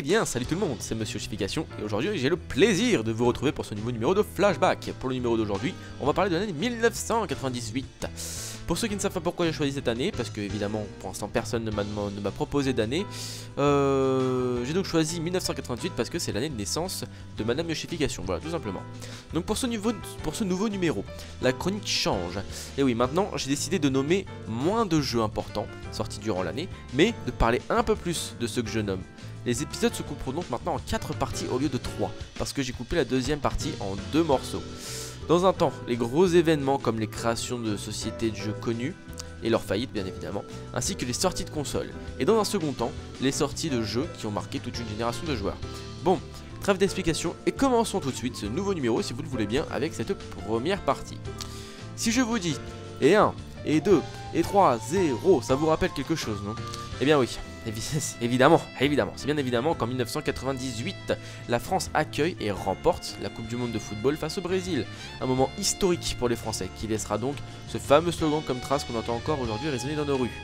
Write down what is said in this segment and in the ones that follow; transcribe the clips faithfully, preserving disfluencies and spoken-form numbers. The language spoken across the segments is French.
bien, salut tout le monde, c'est Monsieur Chification et aujourd'hui j'ai le plaisir de vous retrouver pour ce nouveau numéro de Flashback. Pour le numéro d'aujourd'hui, on va parler de l'année mille neuf cent quatre-vingt-dix-huit. Pour ceux qui ne savent pas pourquoi j'ai choisi cette année, parce que évidemment pour l'instant personne ne m'a proposé d'année, euh, j'ai donc choisi mille neuf cent quatre-vingt-dix-huit parce que c'est l'année de naissance de Madame Yoshi-Fication, voilà tout simplement. Donc pour ce, niveau, pour ce nouveau numéro, la chronique change. Et oui, maintenant j'ai décidé de nommer moins de jeux importants sortis durant l'année, mais de parler un peu plus de ceux que je nomme. Les épisodes se couperont donc maintenant en quatre parties au lieu de trois, parce que j'ai coupé la deuxième partie en deux morceaux. Dans un temps, les gros événements comme les créations de sociétés de jeux connues, et leurs faillites bien évidemment, ainsi que les sorties de consoles. Et dans un second temps, les sorties de jeux qui ont marqué toute une génération de joueurs. Bon, trêve d'explication et commençons tout de suite ce nouveau numéro si vous le voulez bien avec cette première partie. Si je vous dis et un, et deux, et trois, zéro, ça vous rappelle quelque chose, non? Eh bien oui. Évidemment, évidemment, c'est bien évidemment qu'en mille neuf cent quatre-vingt-dix-huit, la France accueille et remporte la Coupe du Monde de football face au Brésil. Un moment historique pour les Français qui laissera donc ce fameux slogan comme trace qu'on entend encore aujourd'hui résonner dans nos rues.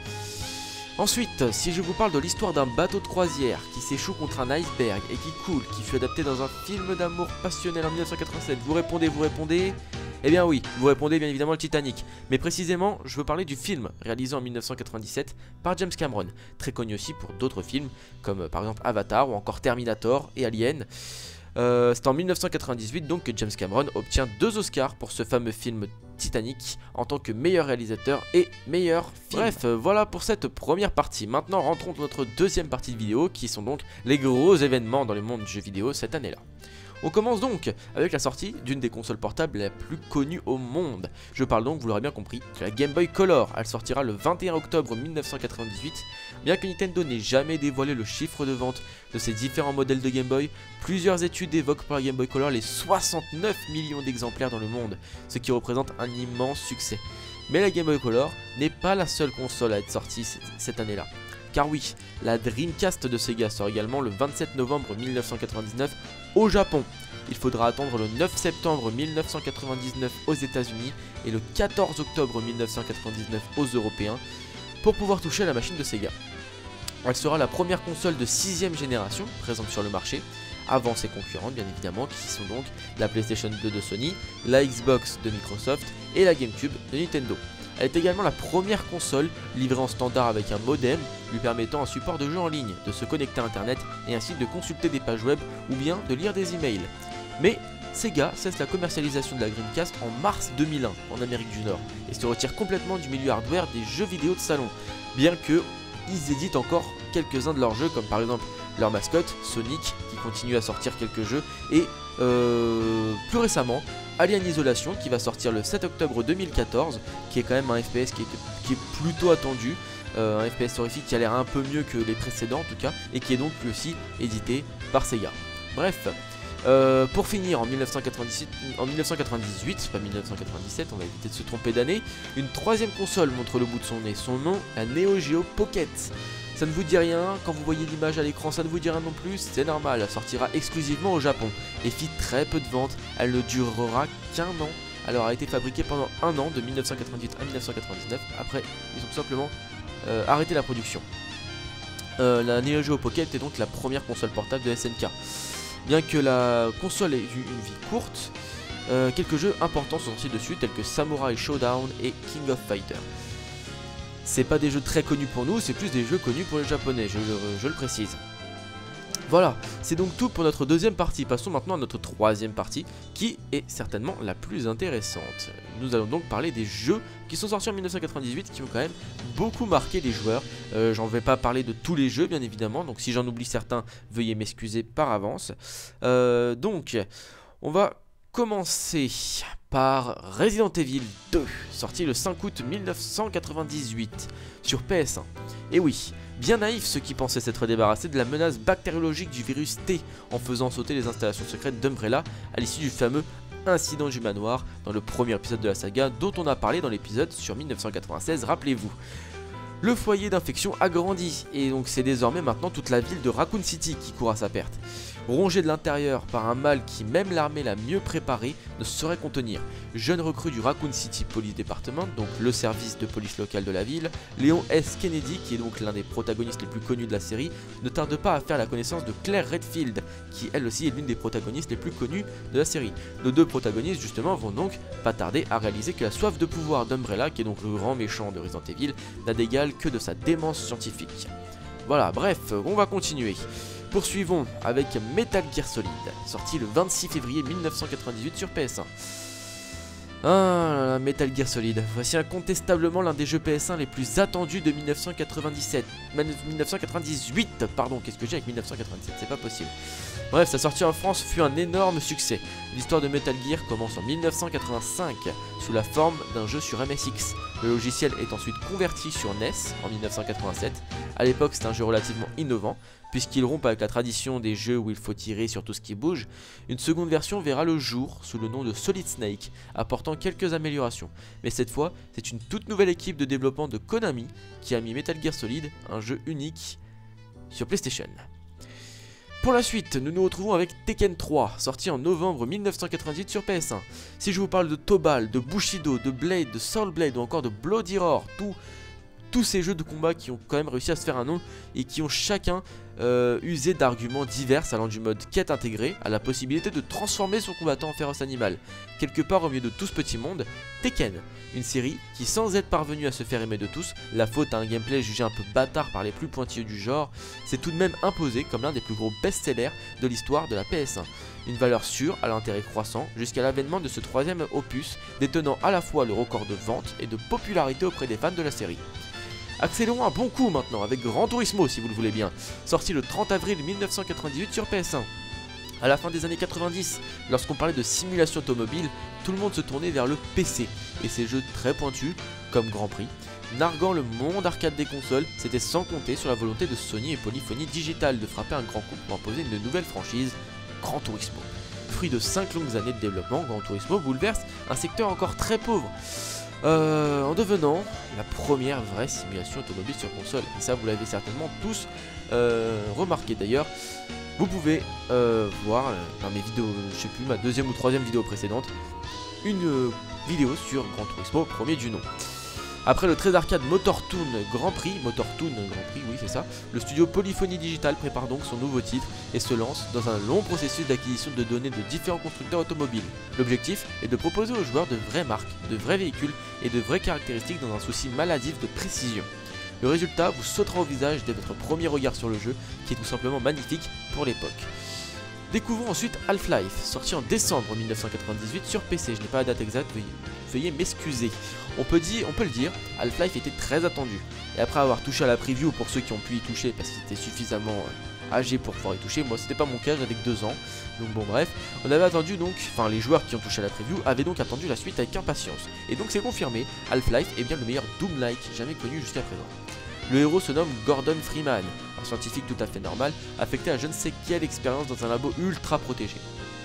Ensuite, si je vous parle de l'histoire d'un bateau de croisière qui s'échoue contre un iceberg et qui coule, qui fut adapté dans un film d'amour passionnel en mille neuf cent quatre-vingt-sept, vous répondez, vous répondez... Eh bien oui, vous répondez bien évidemment le Titanic, mais précisément je veux parler du film réalisé en mille neuf cent quatre-vingt-dix-sept par James Cameron, très connu aussi pour d'autres films comme euh, par exemple Avatar ou encore Terminator et Alien. Euh, C'est en mille neuf cent quatre-vingt-dix-huit donc que James Cameron obtient deux Oscars pour ce fameux film Titanic en tant que meilleur réalisateur et meilleur film. Bref, euh, voilà pour cette première partie. Maintenant rentrons dans notre deuxième partie de vidéo qui sont donc les gros événements dans le monde du jeu vidéo cette année-là. On commence donc avec la sortie d'une des consoles portables la plus connues au monde. Je parle donc, vous l'aurez bien compris, de la Game Boy Color. Elle sortira le vingt et un octobre mille neuf cent quatre-vingt-dix-huit. Bien que Nintendo n'ait jamais dévoilé le chiffre de vente de ses différents modèles de Game Boy, plusieurs études évoquent pour la Game Boy Color les soixante-neuf millions d'exemplaires dans le monde, ce qui représente un immense succès. Mais la Game Boy Color n'est pas la seule console à être sortie cette année-là. Car oui, la Dreamcast de Sega sort également le vingt-sept novembre mille neuf cent quatre-vingt-dix-neuf au Japon. Il faudra attendre le neuf septembre mille neuf cent quatre-vingt-dix-neuf aux États-Unis et le quatorze octobre mille neuf cent quatre-vingt-dix-neuf aux Européens pour pouvoir toucher à la machine de Sega. Elle sera la première console de sixième génération présente sur le marché, avant ses concurrentes bien évidemment, qui sont donc la PlayStation deux de Sony, la Xbox de Microsoft et la GameCube de Nintendo. Elle est également la première console livrée en standard avec un modem lui permettant un support de jeu en ligne, de se connecter à internet et ainsi de consulter des pages web ou bien de lire des emails. Mais Sega cesse la commercialisation de la Dreamcast en mars deux mille un en Amérique du Nord et se retire complètement du milieu hardware des jeux vidéo de salon, bien que ils éditent encore quelques-uns de leurs jeux comme par exemple leur mascotte Sonic qui continue à sortir quelques jeux et euh, plus récemment Alien Isolation qui va sortir le sept octobre deux mille quatorze, qui est quand même un F P S qui est, qui est plutôt attendu, euh, un F P S horrifique qui a l'air un peu mieux que les précédents en tout cas, et qui est donc lui aussi édité par Sega. Bref, euh, pour finir en mille neuf cent quatre-vingt-dix-huit, en mille neuf cent quatre-vingt-dix-huit, pas mille neuf cent quatre-vingt-dix-sept, on va éviter de se tromper d'année, une troisième console montre le bout de son nez, son nom, la Neo Geo Pocket. Ça ne vous dit rien, quand vous voyez l'image à l'écran ça ne vous dit rien non plus, c'est normal, elle sortira exclusivement au Japon et fit très peu de ventes, elle ne durera qu'un an, elle aura été fabriquée pendant un an de mille neuf cent quatre-vingt-huit à mille neuf cent quatre-vingt-dix-neuf, après ils ont tout simplement euh, arrêté la production. Euh, la Neo Geo Pocket est donc la première console portable de S N K. Bien que la console ait eu une vie courte, euh, quelques jeux importants sont sortis dessus tels que Samurai Showdown et King of Fighters. C'est pas des jeux très connus pour nous, c'est plus des jeux connus pour les japonais, je le, je le précise. Voilà, c'est donc tout pour notre deuxième partie. Passons maintenant à notre troisième partie, qui est certainement la plus intéressante. Nous allons donc parler des jeux qui sont sortis en mille neuf cent quatre-vingt-dix-huit, qui ont quand même beaucoup marqué les joueurs. Euh, j'en vais pas parler de tous les jeux, bien évidemment, donc si j'en oublie certains, veuillez m'excuser par avance. Euh, donc, on va commencer par Resident Evil deux, sorti le cinq août mille neuf cent quatre-vingt-dix-huit sur P S un. Et oui, bien naïfs ceux qui pensaient s'être débarrassés de la menace bactériologique du virus T en faisant sauter les installations secrètes d'Umbrella à l'issue du fameux incident du manoir dans le premier épisode de la saga dont on a parlé dans l'épisode sur mille neuf cent quatre-vingt-seize, rappelez-vous. Le foyer d'infection a grandi et donc c'est désormais maintenant toute la ville de Raccoon City qui court à sa perte. Rongé de l'intérieur par un mal qui même l'armée la mieux préparée ne saurait contenir. Jeune recrue du Raccoon City Police Department, donc le service de police locale de la ville, Léon S. Kennedy, qui est donc l'un des protagonistes les plus connus de la série, ne tarde pas à faire la connaissance de Claire Redfield, qui elle aussi est l'une des protagonistes les plus connues de la série. Nos deux protagonistes justement vont donc pas tarder à réaliser que la soif de pouvoir d'Umbrella, qui est donc le grand méchant de Resident Evil, n'a d'égal que de sa démence scientifique. Voilà, bref, on va continuer. Poursuivons avec Metal Gear Solid, sorti le vingt-six février mille neuf cent quatre-vingt-dix-huit sur P S un. Ah là là, Metal Gear Solid, voici incontestablement l'un des jeux P S un les plus attendus de mille neuf cent quatre-vingt-dix-sept, mille neuf cent quatre-vingt-dix-huit, pardon, qu'est-ce que j'ai avec mille neuf cent quatre-vingt-dix-sept, c'est pas possible. Bref, sa sortie en France fut un énorme succès. L'histoire de Metal Gear commence en mille neuf cent quatre-vingt-cinq sous la forme d'un jeu sur M S X. Le logiciel est ensuite converti sur N E S en mille neuf cent quatre-vingt-sept. A l'époque, c'est un jeu relativement innovant, puisqu'il rompt avec la tradition des jeux où il faut tirer sur tout ce qui bouge. Une seconde version verra le jour sous le nom de Solid Snake, apportant quelques améliorations. Mais cette fois, c'est une toute nouvelle équipe de développement de Konami qui a mis Metal Gear Solid, un jeu unique, sur PlayStation. Pour la suite, nous nous retrouvons avec Tekken trois, sorti en novembre mille neuf cent quatre-vingt-dix-huit sur P S un. Si je vous parle de Tobal, de Bushido, de Blade, de Soul Blade ou encore de Bloody Roar, tout... tous ces jeux de combat qui ont quand même réussi à se faire un nom et qui ont chacun euh, usé d'arguments divers allant du mode quête intégrée à la possibilité de transformer son combattant en féroce animal. Quelque part au milieu de tout ce petit monde, Tekken, une série qui sans être parvenue à se faire aimer de tous, la faute à un gameplay jugé un peu bâtard par les plus pointilleux du genre, s'est tout de même imposé comme l'un des plus gros best-sellers de l'histoire de la P S un. Une valeur sûre à l'intérêt croissant jusqu'à l'avènement de ce troisième opus détenant à la fois le record de vente et de popularité auprès des fans de la série. Accélérons un bon coup maintenant avec Gran Turismo si vous le voulez bien, sorti le trente avril mille neuf cent quatre-vingt-dix-huit sur P S un. À la fin des années quatre-vingt-dix, lorsqu'on parlait de simulation automobile, tout le monde se tournait vers le P C et ses jeux très pointus comme Grand Prix. Narguant le monde arcade des consoles, c'était sans compter sur la volonté de Sony et Polyphony Digital de frapper un grand coup pour imposer une nouvelle franchise, Gran Turismo. Fruit de cinq longues années de développement, Gran Turismo bouleverse un secteur encore très pauvre. Euh, en devenant la première vraie simulation automobile sur console. Et ça, vous l'avez certainement tous euh, remarqué. D'ailleurs, vous pouvez euh, voir euh, dans mes vidéos, je sais plus, ma deuxième ou troisième vidéo précédente, une euh, vidéo sur Gran Turismo, premier du nom. Après le très arcade MotorToon Grand Prix, MotorToon Grand Prix, oui c'est ça, le studio Polyphony Digital prépare donc son nouveau titre et se lance dans un long processus d'acquisition de données de différents constructeurs automobiles. L'objectif est de proposer aux joueurs de vraies marques, de vrais véhicules et de vraies caractéristiques dans un souci maladif de précision. Le résultat vous sautera au visage dès votre premier regard sur le jeu, qui est tout simplement magnifique pour l'époque. Découvrons ensuite Half-Life, sorti en décembre mille neuf cent quatre-vingt-dix-huit sur P C, je n'ai pas la date exacte, veuillez, veuillez m'excuser. On peut dire, on peut le dire, Half-Life était très attendu. Et après avoir touché à la preview, pour ceux qui ont pu y toucher parce qu'ils étaient suffisamment euh, âgés pour pouvoir y toucher, moi c'était pas mon cas, j'avais que deux ans. Donc bon bref, on avait attendu donc, enfin les joueurs qui ont touché à la preview avaient donc attendu la suite avec impatience. Et donc c'est confirmé, Half-Life est bien le meilleur Doom-like jamais connu jusqu'à présent. Le héros se nomme Gordon Freeman, un scientifique tout à fait normal, affecté à je ne sais quelle expérience dans un labo ultra protégé.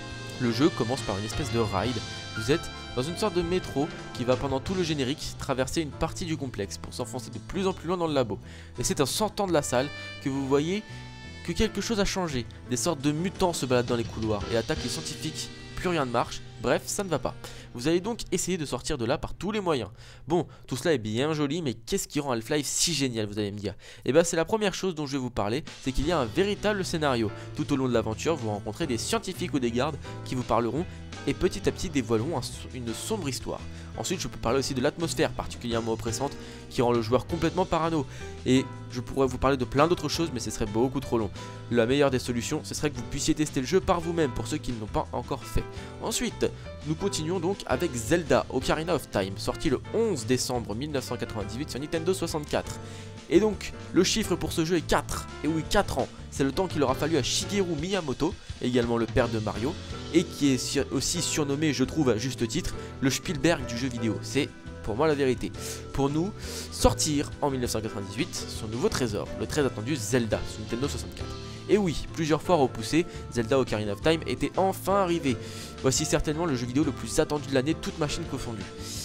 Le jeu commence par une espèce de ride, vous êtes dans une sorte de métro qui va pendant tout le générique traverser une partie du complexe pour s'enfoncer de plus en plus loin dans le labo. Et c'est en sortant de la salle que vous voyez que quelque chose a changé, des sortes de mutants se baladent dans les couloirs et attaquent les scientifiques, plus rien ne marche, bref ça ne va pas. Vous allez donc essayer de sortir de là par tous les moyens. Bon, tout cela est bien joli, mais qu'est-ce qui rend Half-Life si génial, vous allez me dire? Et bien c'est la première chose dont je vais vous parler, c'est qu'il y a un véritable scénario. Tout au long de l'aventure, vous rencontrez des scientifiques ou des gardes qui vous parleront et petit à petit dévoileront un, une sombre histoire. Ensuite, je peux parler aussi de l'atmosphère particulièrement oppressante qui rend le joueur complètement parano. Et je pourrais vous parler de plein d'autres choses, mais ce serait beaucoup trop long. La meilleure des solutions, ce serait que vous puissiez tester le jeu par vous-même pour ceux qui ne l'ont pas encore fait. Ensuite, nous continuons donc avec Zelda Ocarina of Time, sorti le onze décembre mille neuf cent quatre-vingt-dix-huit sur Nintendo soixante-quatre. Et donc, le chiffre pour ce jeu est quatre. Et oui, quatre ans. C'est le temps qu'il aura fallu à Shigeru Miyamoto, également le père de Mario, et qui est aussi surnommé, je trouve à juste titre, le Spielberg du jeu vidéo. C'est pour moi la vérité. Pour nous, sortir en mille neuf cent quatre-vingt-dix-huit son nouveau trésor, le très attendu Zelda sur Nintendo soixante-quatre. Et oui, plusieurs fois repoussé, Zelda Ocarina of Time était enfin arrivé. Voici certainement le jeu vidéo le plus attendu de l'année, toute machine confondue.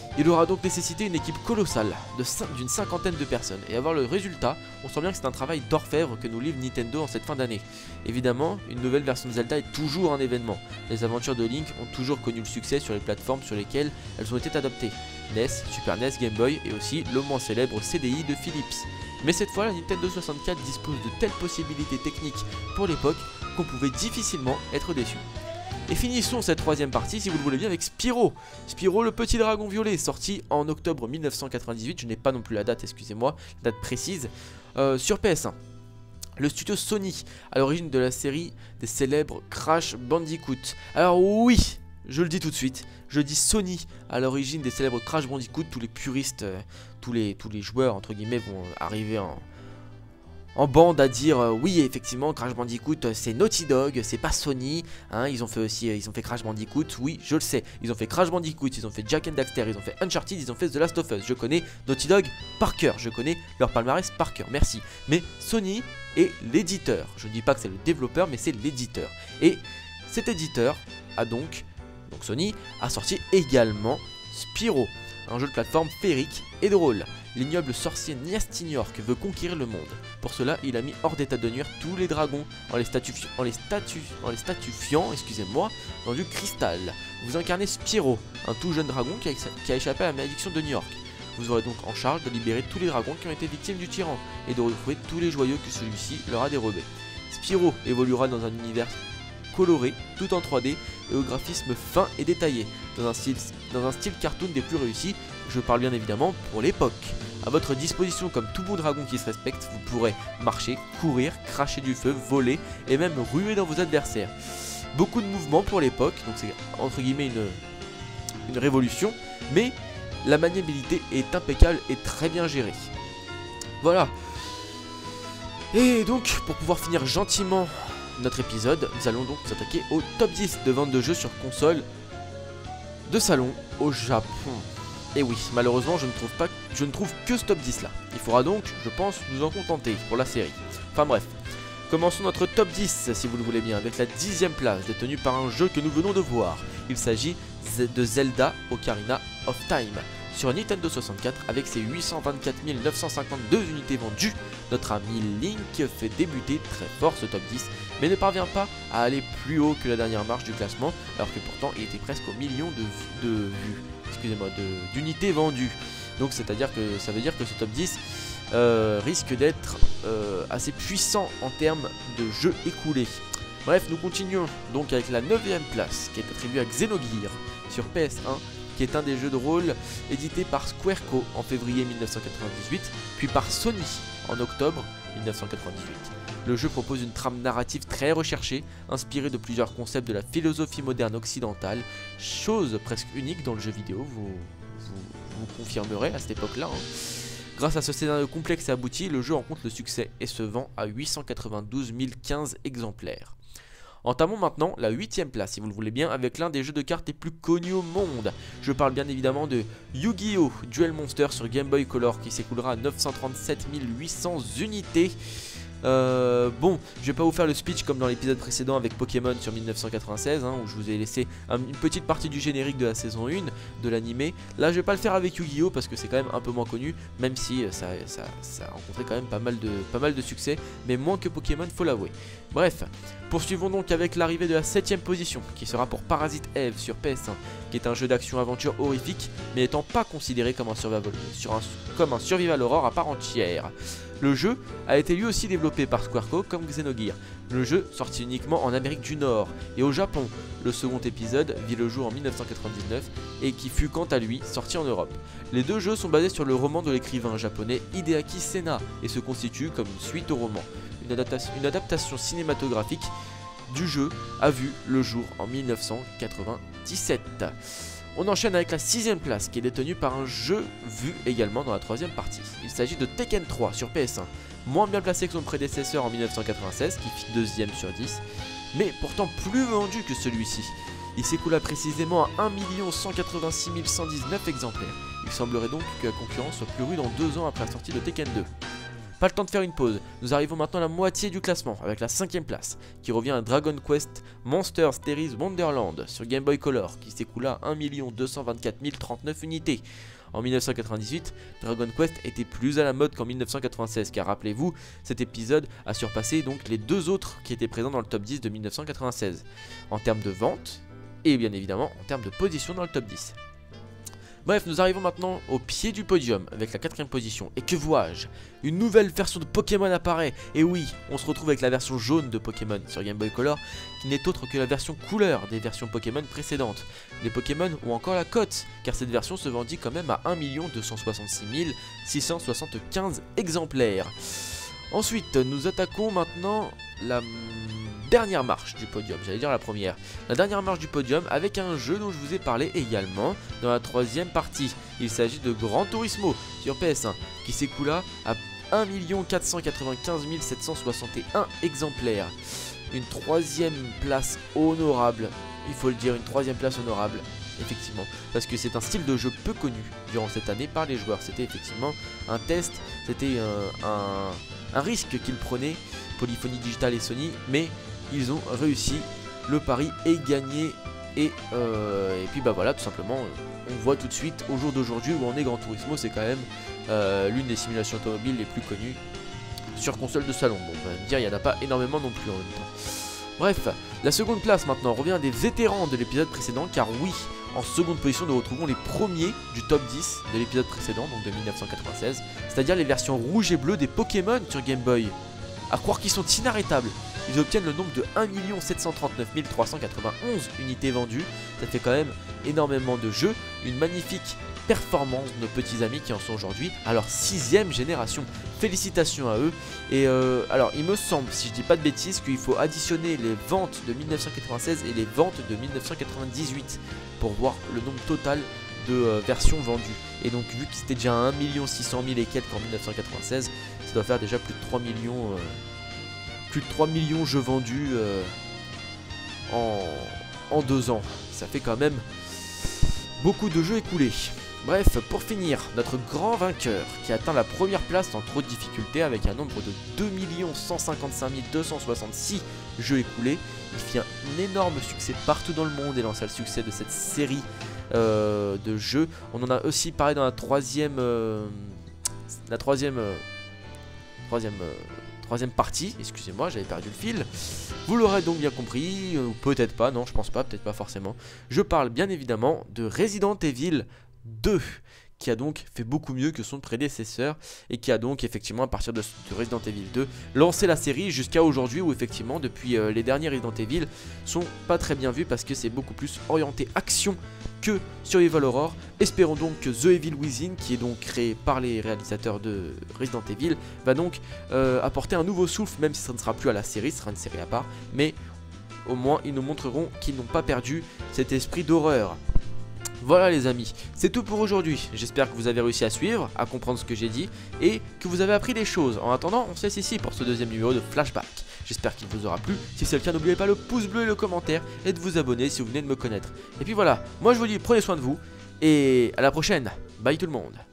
Il aura donc nécessité une équipe colossale d'une cinquantaine de personnes, et à voir le résultat, on sent bien que c'est un travail d'orfèvre que nous livre Nintendo en cette fin d'année. Évidemment, une nouvelle version de Zelda est toujours un événement. Les aventures de Link ont toujours connu le succès sur les plateformes sur lesquelles elles ont été adaptées. N E S, Super N E S, Game Boy et aussi le moins célèbre C D I de Philips. Mais cette fois, la Nintendo soixante-quatre dispose de telles possibilités techniques pour l'époque qu'on pouvait difficilement être déçu. Et finissons cette troisième partie, si vous le voulez bien, avec Spyro. Spyro, le petit dragon violet, sorti en octobre mille neuf cent quatre-vingt-dix-huit, je n'ai pas non plus la date, excusez-moi, la date précise, euh, sur P S un. Le studio Sony, à l'origine de la série des célèbres Crash Bandicoot. Alors oui, je le dis tout de suite, je dis Sony, à l'origine des célèbres Crash Bandicoot. Tous les puristes, euh, tous, les, tous les joueurs, entre guillemets, vont arriver en... en bande à dire euh, oui, effectivement Crash Bandicoot euh, c'est Naughty Dog, c'est pas Sony, hein, ils ont fait aussi euh, ils ont fait Crash Bandicoot, oui je le sais, ils ont fait Crash Bandicoot, ils ont fait Jak and Daxter, ils ont fait Uncharted, ils ont fait The Last of Us, je connais Naughty Dog par cœur, je connais leur palmarès par cœur, merci. Mais Sony est l'éditeur, je ne dis pas que c'est le développeur mais c'est l'éditeur, et cet éditeur a donc, donc Sony a sorti également Spyro, un jeu de plateforme féerique et drôle. L'ignoble sorcier Niastinork veut conquérir le monde. Pour cela, il a mis hors d'état de nuire tous les dragons en les, statufi en les, statu en les statufiant excusez-moi, dans du cristal. Vous incarnez Spyro, un tout jeune dragon qui a, qui a échappé à la malédiction de New York. Vous aurez donc en charge de libérer tous les dragons qui ont été victimes du tyran et de retrouver tous les joyaux que celui-ci leur a dérobés. Spyro évoluera dans un univers coloré, tout en trois D et au graphisme fin et détaillé, dans un style, dans un style cartoon des plus réussis. Je parle bien évidemment pour l'époque. A votre disposition, comme tout bon dragon qui se respecte, vous pourrez marcher, courir, cracher du feu, voler et même ruer dans vos adversaires. Beaucoup de mouvements pour l'époque, donc c'est entre guillemets une, une révolution, mais la maniabilité est impeccable et très bien gérée. Voilà. Et donc, pour pouvoir finir gentiment notre épisode, nous allons donc nous attaquer au top dix de vente de jeux sur console de salon au Japon. Et oui, malheureusement, je ne trouve pas, je ne trouve que ce top dix là. Il faudra donc, je pense, nous en contenter pour la série. Enfin bref, commençons notre top dix, si vous le voulez bien, avec la dixième place, détenue par un jeu que nous venons de voir. Il s'agit de Zelda Ocarina of Time. Sur Nintendo soixante-quatre, avec ses huit cent vingt-quatre mille neuf cent cinquante-deux unités vendues, notre ami Link fait débuter très fort ce top dix, mais ne parvient pas à aller plus haut que la dernière marche du classement, alors que pourtant il était presque au million de, de vues, excusez-moi, d'unités vendues. Donc c'est-à-dire que ça veut dire que ce top dix euh, risque d'être euh, assez puissant en termes de jeux écoulés. Bref, nous continuons donc avec la neuvième place, qui est attribuée à Xenogears sur P S un, qui est un des jeux de rôle édité par Squareco en février mille neuf cent quatre-vingt-dix-huit, puis par Sony en octobre mille neuf cent quatre-vingt-dix-huit. Le jeu propose une trame narrative très recherchée, inspirée de plusieurs concepts de la philosophie moderne occidentale, chose presque unique dans le jeu vidéo, vous, vous, vous confirmerez à cette époque-là. Hein. Grâce à ce scénario complexe et abouti, le jeu rencontre le succès et se vend à huit cent quatre-vingt-douze mille quinze exemplaires. Entamons maintenant la huitième place, si vous le voulez bien, avec l'un des jeux de cartes les plus connus au monde. Je parle bien évidemment de Yu-Gi-Oh! Duel Monster sur Game Boy Color, qui s'écoulera à neuf cent trente-sept mille huit cents unités. Euh, bon, je vais pas vous faire le speech comme dans l'épisode précédent avec Pokémon sur mille neuf cent quatre-vingt-seize, hein, où je vous ai laissé un, une petite partie du générique de la saison un de l'animé. Là, je vais pas le faire avec Yu-Gi-Oh! Parce que c'est quand même un peu moins connu, même si ça, ça, ça a rencontré quand même pas mal, de, pas mal de succès, mais moins que Pokémon, faut l'avouer. Bref, poursuivons donc avec l'arrivée de la septième position, qui sera pour Parasite Eve sur P S un, qui est un jeu d'action-aventure horrifique, mais n'étant pas considéré comme un survival, sur un, comme un survival horror à part entière. Le jeu a été lui aussi développé par Squareco comme Xenogears. Le jeu sorti uniquement en Amérique du Nord et au Japon. Le second épisode vit le jour en mille neuf cent quatre-vingt-dix-neuf et qui fut quant à lui sorti en Europe. Les deux jeux sont basés sur le roman de l'écrivain japonais Hideaki Sena et se constituent comme une suite au roman. Une adaptation, une adaptation cinématographique du jeu a vu le jour en mille neuf cent quatre-vingt-dix-sept. On enchaîne avec la sixième place qui est détenue par un jeu vu également dans la troisième partie. Il s'agit de Tekken trois sur P S un, moins bien placé que son prédécesseur en mille neuf cent quatre-vingt-seize qui fit deuxième sur dix, mais pourtant plus vendu que celui-ci. Il s'écoula précisément à un million cent quatre-vingt-six mille cent dix-neuf exemplaires. Il semblerait donc que la concurrence soit plus rude en deux ans après la sortie de Tekken deux. Pas le temps de faire une pause, nous arrivons maintenant à la moitié du classement avec la cinquième place qui revient à Dragon Quest Monsters Terry's Wonderland sur Game Boy Color qui s'écoula à un million deux cent vingt-quatre mille trente-neuf unités. En mille neuf cent quatre-vingt-dix-huit, Dragon Quest était plus à la mode qu'en mille neuf cent quatre-vingt-seize car rappelez-vous, cet épisode a surpassé donc les deux autres qui étaient présents dans le top dix de mille neuf cent quatre-vingt-seize en termes de vente et bien évidemment en termes de position dans le top dix. Bref, nous arrivons maintenant au pied du podium avec la quatrième position. Et que vois-je? Une nouvelle version de Pokémon apparaît. Et oui, on se retrouve avec la version jaune de Pokémon sur Game Boy Color, qui n'est autre que la version couleur des versions Pokémon précédentes. Les Pokémon ont encore la cote, car cette version se vendit quand même à un million deux cent soixante-six mille six cent soixante-quinze exemplaires. Ensuite, nous attaquons maintenant la dernière marche du podium, j'allais dire la première. La dernière marche du podium avec un jeu dont je vous ai parlé également dans la troisième partie. Il s'agit de Gran Turismo sur P S un qui s'écoula à un million quatre cent quatre-vingt-quinze mille sept cent soixante et un exemplaires. Une troisième place honorable, il faut le dire, une troisième place honorable. Effectivement, parce que c'est un style de jeu peu connu durant cette année par les joueurs. C'était effectivement un test, c'était euh, un, un risque qu'ils prenaient, Polyphony Digital et Sony, mais ils ont réussi, le pari est gagné et, euh, et puis bah voilà, tout simplement, on voit tout de suite au jour d'aujourd'hui où on est Gran Turismo, c'est quand même euh, l'une des simulations automobiles les plus connues sur console de salon. Bon, on va me dire, il n'y en a pas énormément non plus en même temps. Bref, la seconde place maintenant revient à des vétérans de l'épisode précédent, car oui, en seconde position nous retrouvons les premiers du top dix de l'épisode précédent, donc de mille neuf cent quatre-vingt-seize, c'est-à-dire les versions rouge et bleu des Pokémon sur Game Boy. À croire qu'ils sont inarrêtables, ils obtiennent le nombre de un million sept cent trente-neuf mille trois cent quatre-vingt-onze unités vendues, ça fait quand même énormément de jeux, une magnifique performance de nos petits amis qui en sont aujourd'hui à leur sixième génération. Félicitations à eux. Et euh, alors il me semble, si je dis pas de bêtises, qu'il faut additionner les ventes de mille neuf cent quatre-vingt-seize et les ventes de mille neuf cent quatre-vingt-dix-huit pour voir le nombre total de euh, versions vendues. Et donc vu que c'était déjà un million six cent mille et quelques en mille neuf cent quatre-vingt-seize, ça doit faire déjà plus de trois millions, euh, plus de trois millions jeux vendus euh, en, en deux ans. Ça fait quand même beaucoup de jeux écoulés. Bref, pour finir, notre grand vainqueur qui atteint la première place sans trop de difficultés avec un nombre de deux millions cent cinquante-cinq mille deux cent soixante-six jeux écoulés. Il fit un énorme succès partout dans le monde et lança le succès de cette série euh, de jeux. On en a aussi parlé dans la troisième, euh, la troisième, euh, troisième, euh, troisième partie. Excusez-moi, j'avais perdu le fil. Vous l'aurez donc bien compris, ou peut-être pas, non je pense pas, peut-être pas forcément. Je parle bien évidemment de Resident Evil deux, qui a donc fait beaucoup mieux que son prédécesseur et qui a donc effectivement à partir de, de Resident Evil deux lancé la série jusqu'à aujourd'hui où effectivement depuis euh, les derniers Resident Evil sont pas très bien vus parce que c'est beaucoup plus orienté action que Survival Horror. Espérons donc que The Evil Within, qui est donc créé par les réalisateurs de Resident Evil, va donc euh, apporter un nouveau souffle, même si ça ne sera plus à la série, ce sera une série à part, mais au moins ils nous montreront qu'ils n'ont pas perdu cet esprit d'horreur. Voilà les amis, c'est tout pour aujourd'hui. J'espère que vous avez réussi à suivre, à comprendre ce que j'ai dit et que vous avez appris des choses. En attendant, on se laisse ici pour ce deuxième numéro de Flashback. J'espère qu'il vous aura plu. Si c'est le cas, n'oubliez pas le pouce bleu et le commentaire et de vous abonner si vous venez de me connaître. Et puis voilà, moi je vous dis prenez soin de vous et à la prochaine. Bye tout le monde.